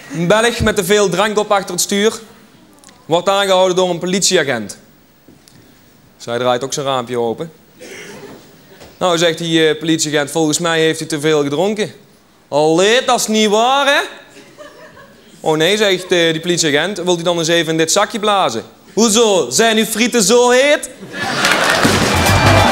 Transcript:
Een Belg met te veel drank op achter het stuur wordt aangehouden door een politieagent. Zij draait ook zijn raampje open. Nou, zegt die politieagent, volgens mij heeft hij te veel gedronken. Allee, dat is niet waar, hè? Oh nee, zegt die politieagent, wilt u dan eens even in dit zakje blazen? Hoezo? Zijn uw frieten zo heet?